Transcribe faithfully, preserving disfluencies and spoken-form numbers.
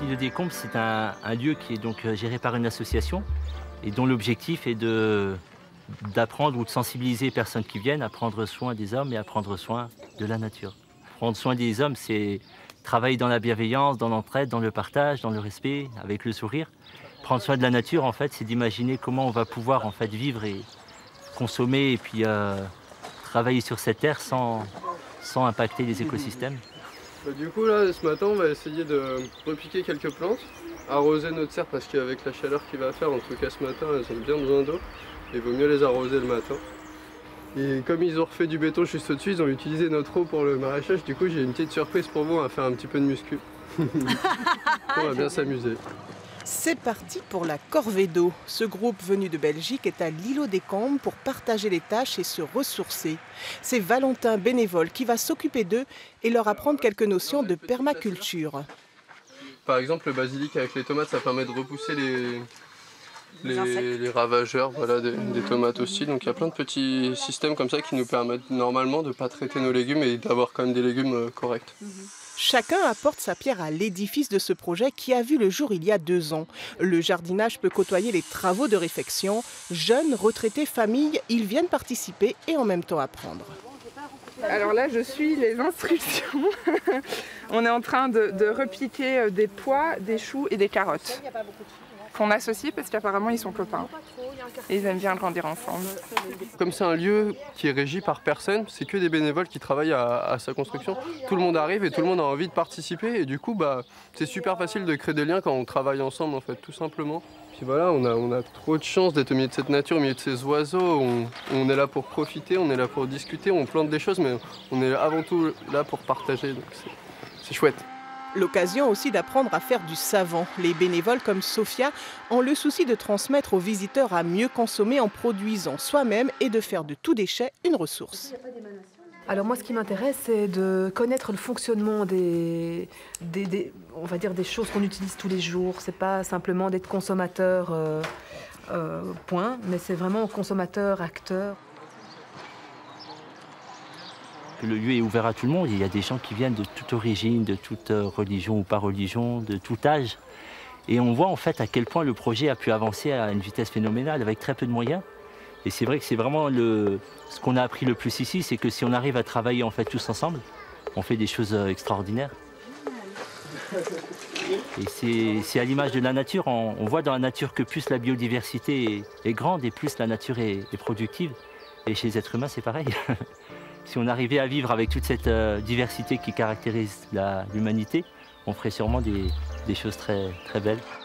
L'îlot des Combes, c'est un, un lieu qui est donc géré par une association et dont l'objectif est de, d'apprendre ou de sensibiliser les personnes qui viennent à prendre soin des hommes et à prendre soin de la nature. Prendre soin des hommes, c'est travailler dans la bienveillance, dans l'entraide, dans le partage, dans le respect, avec le sourire. Prendre soin de la nature, en fait, c'est d'imaginer comment on va pouvoir en fait, vivre et consommer et puis euh, travailler sur cette terre sans, sans impacter les écosystèmes. Bah, du coup, là, ce matin, on va essayer de repiquer quelques plantes, arroser notre serre parce qu'avec la chaleur qu'il va faire, en tout cas ce matin, elles ont bien besoin d'eau. Il vaut mieux les arroser le matin. Et comme ils ont refait du béton juste au-dessus, ils ont utilisé notre eau pour le maraîchage. Du coup, j'ai une petite surprise pour vous, on va faire un petit peu de muscu. On va bien s'amuser. C'est parti pour la corvée d'eau. Ce groupe venu de Belgique est à l'îlot des Combes pour partager les tâches et se ressourcer. C'est Valentin, bénévole, qui va s'occuper d'eux et leur apprendre quelques notions de permaculture. Par exemple, le basilic avec les tomates, ça permet de repousser les, les, les ravageurs voilà, des, des tomates aussi. Donc il y a plein de petits systèmes comme ça qui nous permettent normalement de ne pas traiter nos légumes et d'avoir quand même des légumes corrects. Chacun apporte sa pierre à l'édifice de ce projet qui a vu le jour il y a deux ans. Le jardinage peut côtoyer les travaux de réfection. Jeunes, retraités, familles, ils viennent participer et en même temps apprendre. Alors là, je suis les instructions. On est en train de, de repiquer des pois, des choux et des carottes qu'on associe parce qu'apparemment ils sont copains et ils aiment bien grandir ensemble. Comme c'est un lieu qui est régi par personne, c'est que des bénévoles qui travaillent à, à sa construction. Tout le monde arrive et tout le monde a envie de participer et du coup bah, c'est super facile de créer des liens quand on travaille ensemble en fait, tout simplement. Puis voilà, on a, on a trop de chance d'être au milieu de cette nature, au milieu de ces oiseaux. On, on est là pour profiter, on est là pour discuter, on plante des choses, mais on est avant tout là pour partager. Donc c'est chouette. L'occasion aussi d'apprendre à faire du savon. Les bénévoles comme Sophia ont le souci de transmettre aux visiteurs à mieux consommer en produisant soi-même et de faire de tout déchet une ressource. Alors moi, ce qui m'intéresse, c'est de connaître le fonctionnement des, des, des, on va dire des choses qu'on utilise tous les jours. C'est pas simplement d'être consommateur, euh, euh, point, mais c'est vraiment consommateur, acteur. Le lieu est ouvert à tout le monde. Il y a des gens qui viennent de toute origine, de toute religion ou pas religion, de tout âge. Et on voit en fait à quel point le projet a pu avancer à une vitesse phénoménale avec très peu de moyens. Et c'est vrai que c'est vraiment le, ce qu'on a appris le plus ici, c'est que si on arrive à travailler en fait tous ensemble, on fait des choses extraordinaires. Et c'est à l'image de la nature. On, on voit dans la nature que plus la biodiversité est, est grande et plus la nature est, est productive. Et chez les êtres humains, c'est pareil. Si on arrivait à vivre avec toute cette euh, diversité qui caractérise l'humanité, on ferait sûrement des, des choses très, très belles.